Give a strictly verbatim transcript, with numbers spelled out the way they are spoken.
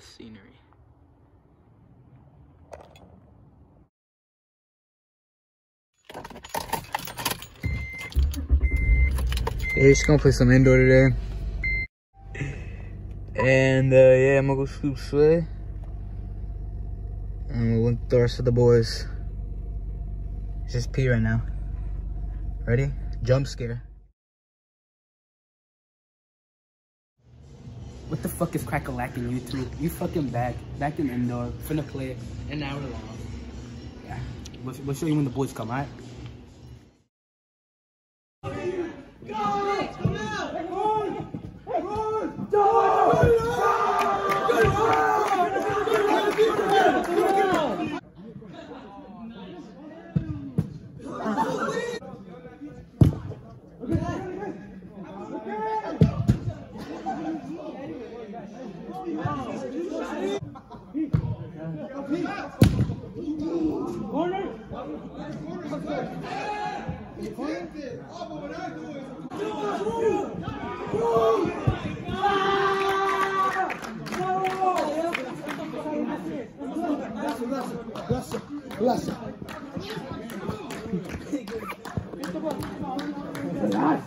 scenery. Yeah, just gonna play some indoor today. And uh, yeah, I'm gonna go scoop sway. And we'll link the rest of the boys. It's just pee right now. Ready? Jump scare. What the fuck is crack-a-lacking YouTube? You fucking back. Back in indoor. Finna play an hour long. Yeah. We'll, we'll show you when the boys come, alright? Bless